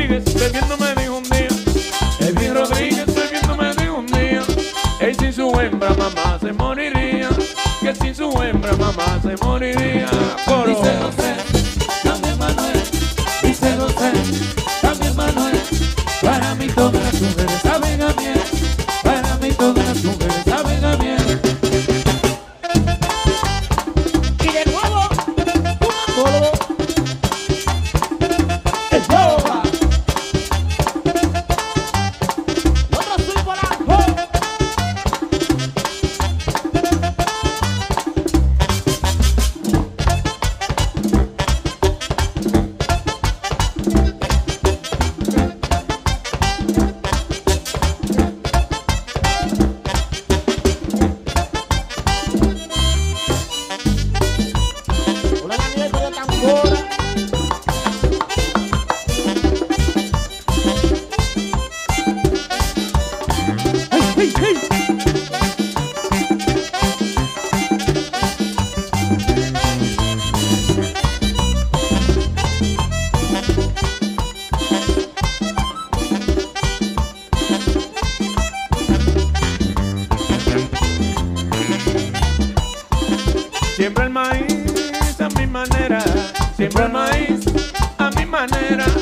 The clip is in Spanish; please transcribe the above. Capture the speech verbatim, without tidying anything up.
Rodríguez bebiendo me dijo un día, Edwin Rodríguez bebiendo me dijo un día, él sin su hembra mamá se moriría, que sin su hembra mamá se moriría. Coro. Dice José, también Manuel, dice José, también Manuel, para mí todas las mujeres saben a miel, para mí todas las mujeres saben a miel. Y de nuevo, un ambólogo. ¡El yoga! Otro azul polanco. Una manita de tambora. ¡Hey, hey! Siembra el maíz a mi manera, siembra el maíz a mi manera.